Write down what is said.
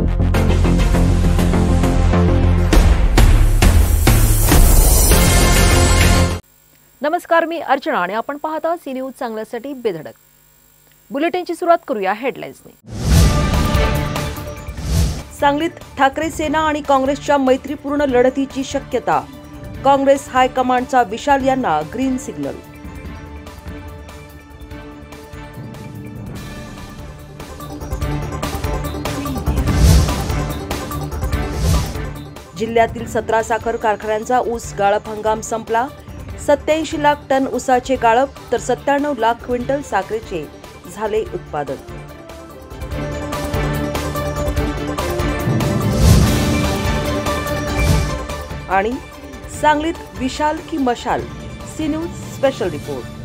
नमस्कार, मी अर्चना आणि आपण पाहता सी न्यूज चांगल्यासाठी बेधडक। बुलेटिनची सुरुवात करूया हेडलाईन्सने। सांगलीत ठाकरे सेना आणि काँग्रेसच्या मैत्रीपूर्ण लढतीची शक्यता। काँग्रेस हायकमांडचा विशाल यांना ग्रीन सिग्नल। जिल्ह्यातील 17 साखर कारखान्यांचा ऊस गाळप हंगाम संपला। 87 लाख टन ऊसाचे गाळप तर 97 लाख क्विंटल साखरेचे झाले उत्पादन। आणि सांगलीत विशाल की मशाल, सी न्यूज स्पेशल रिपोर्ट।